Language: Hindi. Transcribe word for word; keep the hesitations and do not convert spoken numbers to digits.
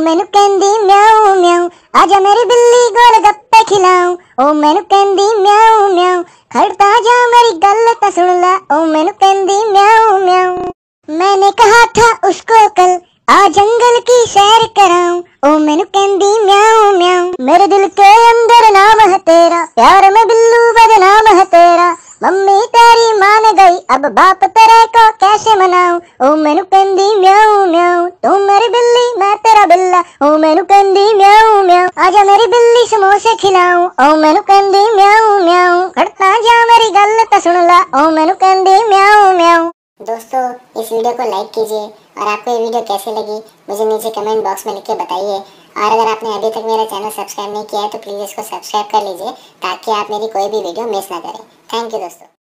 मैनू कहंदी म्याऊ म्याऊ, आजा मेरी बिल्ली गोल गप्पे खिलाऊं। ओ मैनू कहंदी म्याऊ म्याऊ, खड़ता जा मेरी गल ता सुन ला। ओ मैनू कहंदी म्याऊ म्याऊ। मैंने कहा था उसको कल, आ जंगल की सैर कराऊं। ओ मैनू कहंदी म्याऊ म्याऊ। मेरे दिल के अंदर नाम है तेरा, प्यार में बिल्लू बदनाम है तेरा। मम्मी तेरी मान गई, अब बाप तेरे को कैसे मनाऊं। ओ मैनू कहंदी म्याऊ म्याऊ, तू मेरी बिल्ली मैं तेरा बिल्ला। ओ मैनू कहंदी म्याऊ म्याऊ, आजा मेरी बिल्ली समोसे खिलाऊं। ओ मैनू कहंदी म्याऊ म्याऊ, खड़ता जा मेरी गल ता सुन ला। ओ मैनू कहंदी म्याऊ म्याऊ। दोस्तों, इस वीडियो को लाइक कीजिए और आपको ये वीडियो कैसी लगी मुझे नीचे कमेंट बॉक्स में लिख के बताइए। और अगर आपने अभी तक मेरा चैनल सब्सक्राइब नहीं किया है तो प्लीज़ इसको सब्सक्राइब कर लीजिए ताकि आप मेरी कोई भी वीडियो मिस ना करें। थैंक यू दोस्तों।